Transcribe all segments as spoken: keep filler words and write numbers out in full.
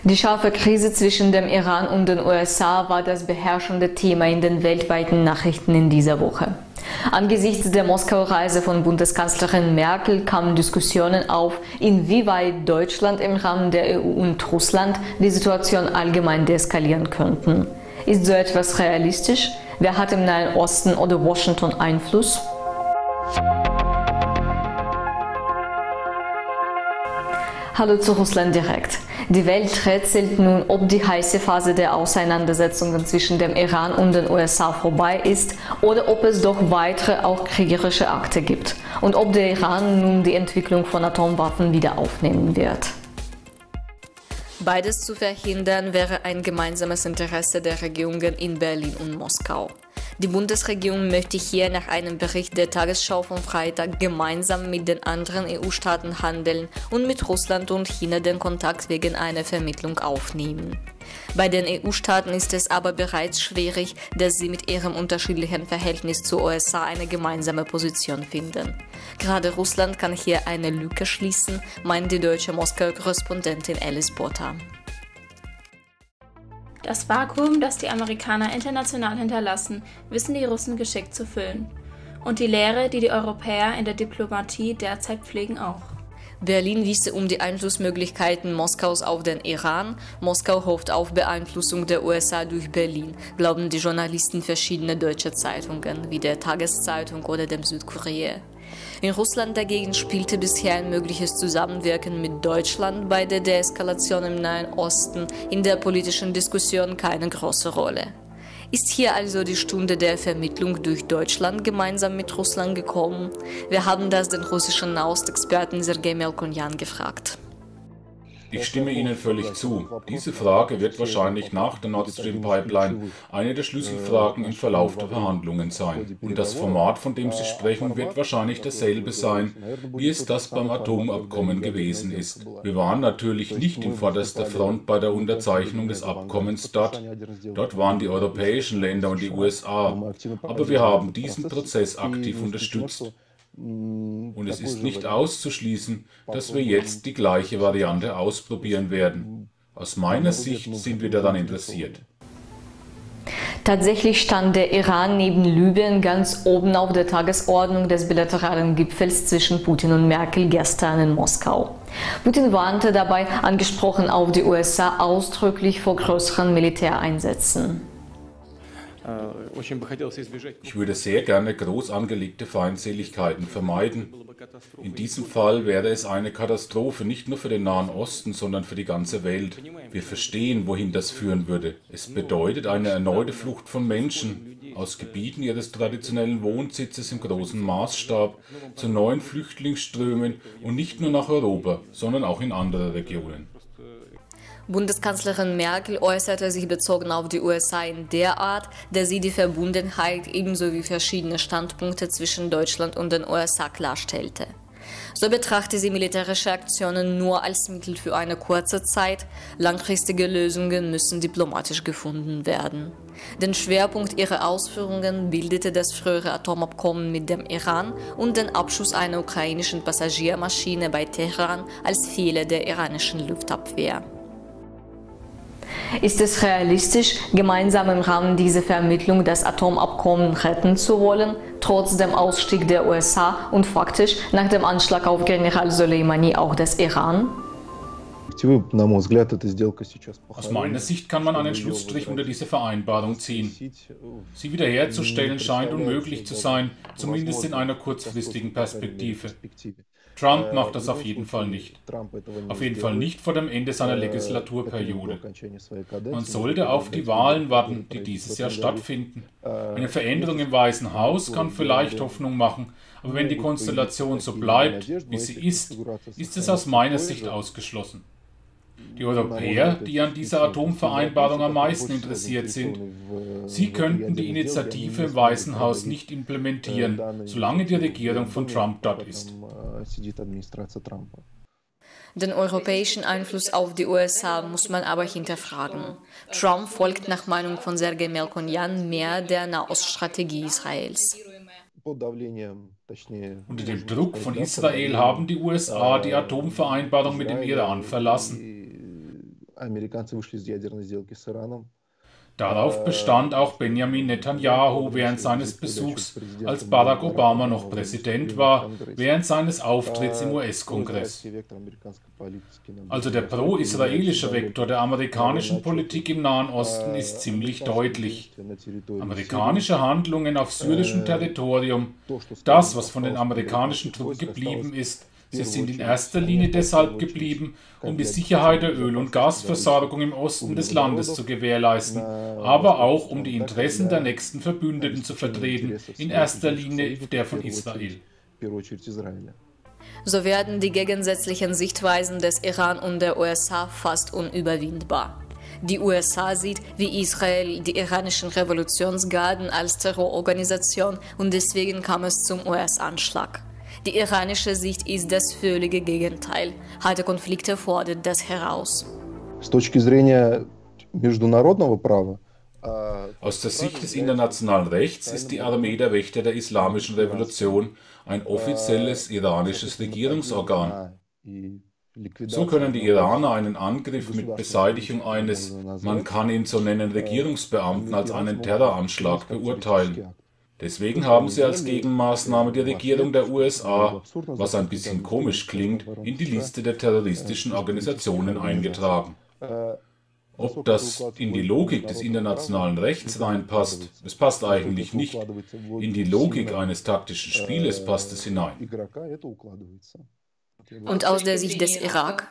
Die scharfe Krise zwischen dem Iran und den U S A war das beherrschende Thema in den weltweiten Nachrichten in dieser Woche. Angesichts der Moskau-Reise von Bundeskanzlerin Merkel kamen Diskussionen auf, inwieweit Deutschland im Rahmen der E U und Russland die Situation allgemein deeskalieren könnten. Ist so etwas realistisch? Wer hat im Nahen Osten oder Washington Einfluss? Hallo zu Russland direkt. Die Welt rätselt nun, ob die heiße Phase der Auseinandersetzungen zwischen dem Iran und den U S A vorbei ist oder ob es doch weitere, auch kriegerische Akte gibt und ob der Iran nun die Entwicklung von Atomwaffen wieder aufnehmen wird. Beides zu verhindern wäre ein gemeinsames Interesse der Regierungen in Berlin und Moskau. Die Bundesregierung möchte hier nach einem Bericht der Tagesschau vom Freitag gemeinsam mit den anderen E U-Staaten handeln und mit Russland und China den Kontakt wegen einer Vermittlung aufnehmen. Bei den E U-Staaten ist es aber bereits schwierig, dass sie mit ihrem unterschiedlichen Verhältnis zur U S A eine gemeinsame Position finden. Gerade Russland kann hier eine Lücke schließen, meint die deutsche Moskau-Korrespondentin Alice Botta. Das Vakuum, das die Amerikaner international hinterlassen, wissen die Russen geschickt zu füllen. Und die Leere, die die Europäer in der Diplomatie derzeit pflegen, auch. Berlin wisse um die Einflussmöglichkeiten Moskaus auf den Iran. Moskau hofft auf Beeinflussung der U S A durch Berlin, glauben die Journalisten verschiedener deutscher Zeitungen, wie der Tageszeitung oder dem Südkurier. In Russland dagegen spielte bisher ein mögliches Zusammenwirken mit Deutschland bei der Deeskalation im Nahen Osten in der politischen Diskussion keine große Rolle. Ist hier also die Stunde der Vermittlung durch Deutschland gemeinsam mit Russland gekommen? Wir haben das den russischen Nahostexperten Sergei Melkonyan gefragt. Ich stimme Ihnen völlig zu. Diese Frage wird wahrscheinlich nach der Nord Stream Pipeline eine der Schlüsselfragen im Verlauf der Verhandlungen sein. Und das Format, von dem Sie sprechen, wird wahrscheinlich dasselbe sein, wie es das beim Atomabkommen gewesen ist. Wir waren natürlich nicht in vorderster Front bei der Unterzeichnung des Abkommens dort. Dort waren die europäischen Länder und die U S A. Aber wir haben diesen Prozess aktiv unterstützt. Und es ist nicht auszuschließen, dass wir jetzt die gleiche Variante ausprobieren werden. Aus meiner Sicht sind wir daran interessiert. Tatsächlich stand der Iran neben Libyen ganz oben auf der Tagesordnung des bilateralen Gipfels zwischen Putin und Merkel gestern in Moskau. Putin warnte dabei, angesprochen auf die U S A, ausdrücklich vor größeren Militäreinsätzen. Ich würde sehr gerne groß angelegte Feindseligkeiten vermeiden. In diesem Fall wäre es eine Katastrophe, nicht nur für den Nahen Osten, sondern für die ganze Welt. Wir verstehen, wohin das führen würde. Es bedeutet eine erneute Flucht von Menschen aus Gebieten ihres traditionellen Wohnsitzes im großen Maßstab zu neuen Flüchtlingsströmen und nicht nur nach Europa, sondern auch in andere Regionen. Bundeskanzlerin Merkel äußerte sich bezogen auf die U S A in der Art, dass sie die Verbundenheit ebenso wie verschiedene Standpunkte zwischen Deutschland und den U S A klarstellte. So betrachte sie militärische Aktionen nur als Mittel für eine kurze Zeit. Langfristige Lösungen müssen diplomatisch gefunden werden. Den Schwerpunkt ihrer Ausführungen bildete das frühere Atomabkommen mit dem Iran und den Abschuss einer ukrainischen Passagiermaschine bei Teheran als Fehler der iranischen Luftabwehr. Ist es realistisch, gemeinsam im Rahmen dieser Vermittlung das Atomabkommen retten zu wollen, trotz dem Ausstieg der U S A und faktisch nach dem Anschlag auf General Soleimani auch des Iran? Aus meiner Sicht kann man einen Schlussstrich unter diese Vereinbarung ziehen. Sie wiederherzustellen scheint unmöglich zu sein, zumindest in einer kurzfristigen Perspektive. Trump macht das auf jeden Fall nicht. Auf jeden Fall nicht vor dem Ende seiner Legislaturperiode. Man sollte auf die Wahlen warten, die dieses Jahr stattfinden. Eine Veränderung im Weißen Haus kann vielleicht Hoffnung machen, aber wenn die Konstellation so bleibt, wie sie ist, ist es aus meiner Sicht ausgeschlossen. Die Europäer, die an dieser Atomvereinbarung am meisten interessiert sind, sie könnten die Initiative im Weißen Haus nicht implementieren, solange die Regierung von Trump dort ist. Den europäischen Einfluss auf die U S A muss man aber hinterfragen. Trump folgt nach Meinung von Sergei Melkonyan mehr der Nahoststrategie Israels. Unter dem Druck von Israel haben die U S A die Atomvereinbarung mit dem Iran verlassen. Darauf bestand auch Benjamin Netanyahu während seines Besuchs, als Barack Obama noch Präsident war, während seines Auftritts im U S-Kongress. Also der pro-israelische Vektor der amerikanischen Politik im Nahen Osten ist ziemlich deutlich. Amerikanische Handlungen auf syrischem Territorium, das, was von den amerikanischen Truppen geblieben ist, sie sind in erster Linie deshalb geblieben, um die Sicherheit der Öl- und Gasversorgung im Osten des Landes zu gewährleisten, aber auch um die Interessen der nächsten Verbündeten zu vertreten, in erster Linie der von Israel. So werden die gegensätzlichen Sichtweisen des Iran und der U S A fast unüberwindbar. Die U S A sieht, wie Israel, die iranischen Revolutionsgarden als Terrororganisation, und deswegen kam es zum U S-Anschlag. Die iranische Sicht ist das völlige Gegenteil. Harte Konflikte fordert das heraus. Aus der Sicht des internationalen Rechts ist die Armee der Wächter der Islamischen Revolution ein offizielles iranisches Regierungsorgan. So können die Iraner einen Angriff mit Beseitigung eines, man kann ihn so nennen, Regierungsbeamten als einen Terroranschlag beurteilen. Deswegen haben sie als Gegenmaßnahme die Regierung der U S A, was ein bisschen komisch klingt, in die Liste der terroristischen Organisationen eingetragen. Ob das in die Logik des internationalen Rechts reinpasst, es passt eigentlich nicht. In die Logik eines taktischen Spieles passt es hinein. Und aus der Sicht des Irak?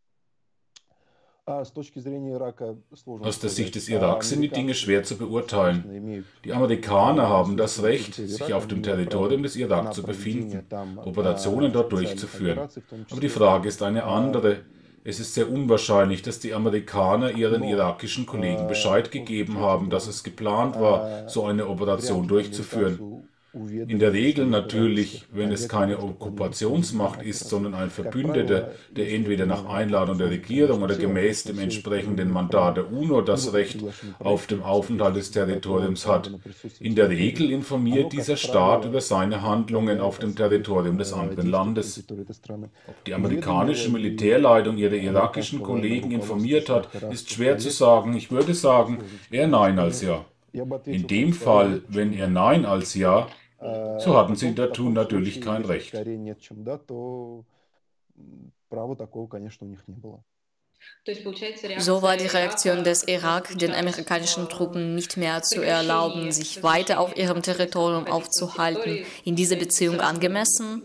Aus der Sicht des Iraks sind die Dinge schwer zu beurteilen. Die Amerikaner haben das Recht, sich auf dem Territorium des Irak zu befinden, Operationen dort durchzuführen. Aber die Frage ist eine andere. Es ist sehr unwahrscheinlich, dass die Amerikaner ihren irakischen Kollegen Bescheid gegeben haben, dass es geplant war, so eine Operation durchzuführen. In der Regel natürlich, wenn es keine Okkupationsmacht ist, sondern ein Verbündeter, der entweder nach Einladung der Regierung oder gemäß dem entsprechenden Mandat der UNO das Recht auf den Aufenthalt des Territoriums hat. In der Regel informiert dieser Staat über seine Handlungen auf dem Territorium des anderen Landes. Ob die amerikanische Militärleitung ihre irakischen Kollegen informiert hat, ist schwer zu sagen. Ich würde sagen, eher nein als ja. In dem Fall, wenn er nein als ja, so hatten sie dazu natürlich kein Recht. So war die Reaktion des Irak, den amerikanischen Truppen nicht mehr zu erlauben, sich weiter auf ihrem Territorium aufzuhalten, in dieser Beziehung angemessen?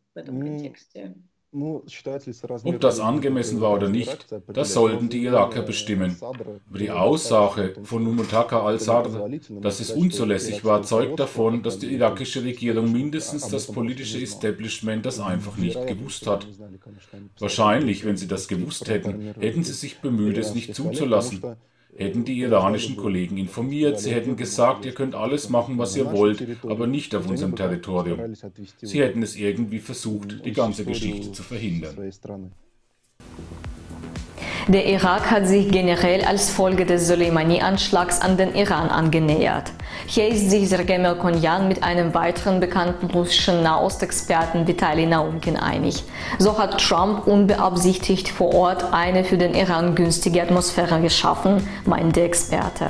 Ob das angemessen war oder nicht, das sollten die Iraker bestimmen. Aber die Aussage von Muqtada al-Sadr, dass es unzulässig war, zeugt davon, dass die irakische Regierung mindestens das politische Establishment das einfach nicht gewusst hat. Wahrscheinlich, wenn sie das gewusst hätten, hätten sie sich bemüht, es nicht zuzulassen. Hätten die iranischen Kollegen informiert, sie hätten gesagt, ihr könnt alles machen, was ihr wollt, aber nicht auf unserem Territorium. Sie hätten es irgendwie versucht, die ganze Geschichte zu verhindern. Der Irak hat sich generell als Folge des Soleimani-Anschlags an den Iran angenähert. Hier ist sich Sergei Melkonyan mit einem weiteren bekannten russischen Nahostexperten Vitali Naumkin einig. So hat Trump unbeabsichtigt vor Ort eine für den Iran günstige Atmosphäre geschaffen, meint der Experte.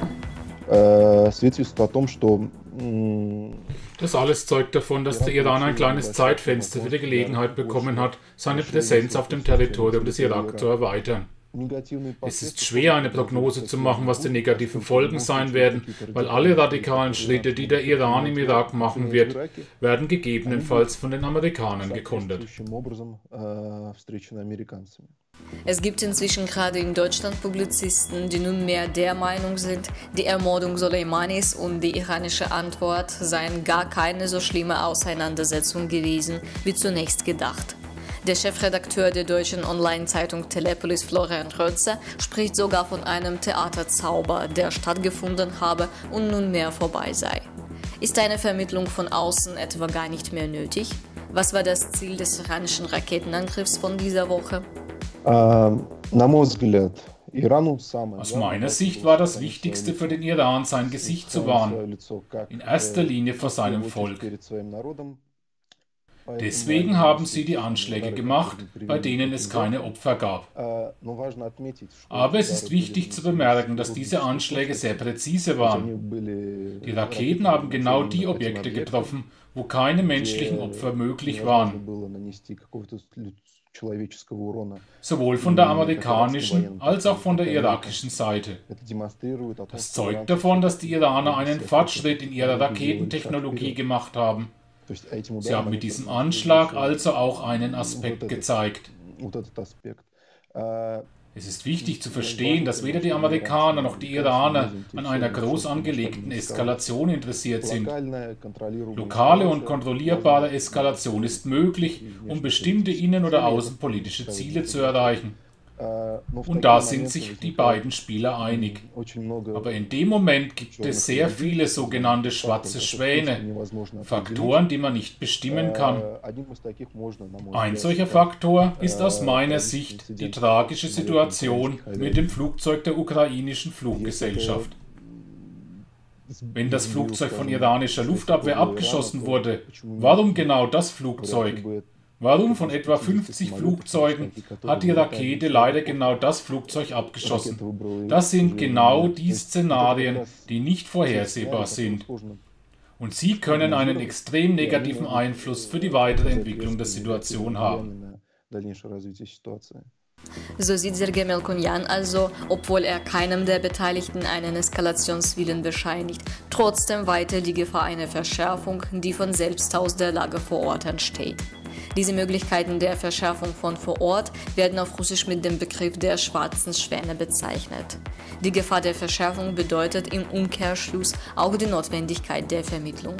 Das alles zeugt davon, dass der Iran ein kleines Zeitfenster für die Gelegenheit bekommen hat, seine Präsenz auf dem Territorium des Irak zu erweitern. Es ist schwer, eine Prognose zu machen, was die negativen Folgen sein werden, weil alle radikalen Schritte, die der Iran im Irak machen wird, werden gegebenenfalls von den Amerikanern gekontert. Es gibt inzwischen gerade in Deutschland Publizisten, die nunmehr der Meinung sind, die Ermordung Soleimanis und die iranische Antwort seien gar keine so schlimme Auseinandersetzung gewesen, wie zunächst gedacht. Der Chefredakteur der deutschen Online-Zeitung Telepolis, Florian Rötzer, spricht sogar von einem Theaterzauber, der stattgefunden habe und nunmehr vorbei sei. Ist eine Vermittlung von außen etwa gar nicht mehr nötig? Was war das Ziel des iranischen Raketenangriffs von dieser Woche? Aus meiner Sicht war das Wichtigste für den Iran, sein Gesicht zu wahren, in erster Linie vor seinem Volk. Deswegen haben sie die Anschläge gemacht, bei denen es keine Opfer gab. Aber es ist wichtig zu bemerken, dass diese Anschläge sehr präzise waren. Die Raketen haben genau die Objekte getroffen, wo keine menschlichen Opfer möglich waren. Sowohl von der amerikanischen als auch von der irakischen Seite. Das zeugt davon, dass die Iraner einen Fortschritt in ihrer Raketentechnologie gemacht haben. Sie haben mit diesem Anschlag also auch einen Aspekt gezeigt. Es ist wichtig zu verstehen, dass weder die Amerikaner noch die Iraner an einer groß angelegten Eskalation interessiert sind. Lokale und kontrollierbare Eskalation ist möglich, um bestimmte innen- oder außenpolitische Ziele zu erreichen. Und da sind sich die beiden Spieler einig. Aber in dem Moment gibt es sehr viele sogenannte schwarze Schwäne, Faktoren, die man nicht bestimmen kann. Ein solcher Faktor ist aus meiner Sicht die tragische Situation mit dem Flugzeug der ukrainischen Fluggesellschaft. Wenn das Flugzeug von iranischer Luftabwehr abgeschossen wurde, warum genau das Flugzeug? Warum von etwa fünfzig Flugzeugen hat die Rakete leider genau das Flugzeug abgeschossen? Das sind genau die Szenarien, die nicht vorhersehbar sind. Und sie können einen extrem negativen Einfluss für die weitere Entwicklung der Situation haben. So sieht Sergei Melkonyan also, obwohl er keinem der Beteiligten einen Eskalationswillen bescheinigt, trotzdem weiter die Gefahr einer Verschärfung, die von selbst aus der Lage vor Ort entsteht. Diese Möglichkeiten der Verschärfung von vor Ort werden auf Russisch mit dem Begriff der schwarzen Schwäne bezeichnet. Die Gefahr der Verschärfung bedeutet im Umkehrschluss auch die Notwendigkeit der Vermittlung.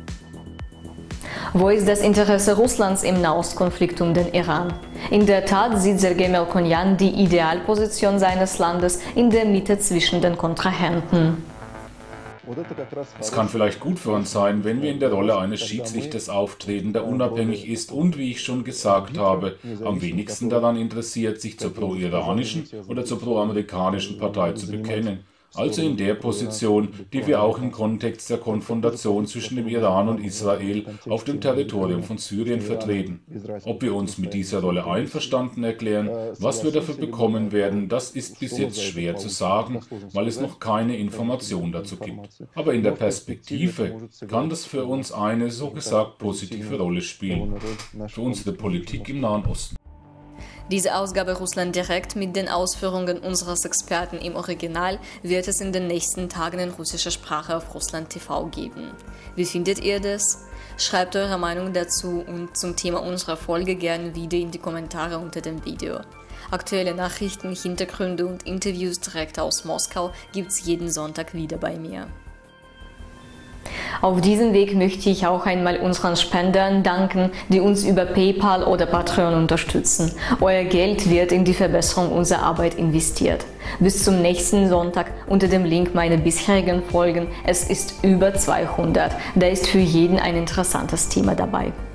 Wo ist das Interesse Russlands im Nahostkonflikt um den Iran? In der Tat sieht Sergei Melkonyan die Idealposition seines Landes in der Mitte zwischen den Kontrahenten. Es kann vielleicht gut für uns sein, wenn wir in der Rolle eines Schiedsrichters auftreten, der unabhängig ist und, wie ich schon gesagt habe, am wenigsten daran interessiert, sich zur pro-iranischen oder zur pro-amerikanischen Partei zu bekennen. Also in der Position, die wir auch im Kontext der Konfrontation zwischen dem Iran und Israel auf dem Territorium von Syrien vertreten. Ob wir uns mit dieser Rolle einverstanden erklären, was wir dafür bekommen werden, das ist bis jetzt schwer zu sagen, weil es noch keine Information dazu gibt. Aber in der Perspektive kann das für uns eine, so gesagt, positive Rolle spielen, für unsere Politik im Nahen Osten. Diese Ausgabe Russland direkt mit den Ausführungen unseres Experten im Original wird es in den nächsten Tagen in russischer Sprache auf Russland T V geben. Wie findet ihr das? Schreibt eure Meinung dazu und zum Thema unserer Folge gerne wieder in die Kommentare unter dem Video. Aktuelle Nachrichten, Hintergründe und Interviews direkt aus Moskau gibt's jeden Sonntag wieder bei mir. Auf diesem Weg möchte ich auch einmal unseren Spendern danken, die uns über PayPal oder Patreon unterstützen. Euer Geld wird in die Verbesserung unserer Arbeit investiert. Bis zum nächsten Sonntag unter dem Link meiner bisherigen Folgen. Es ist über zweihundert. Da ist für jeden ein interessantes Thema dabei.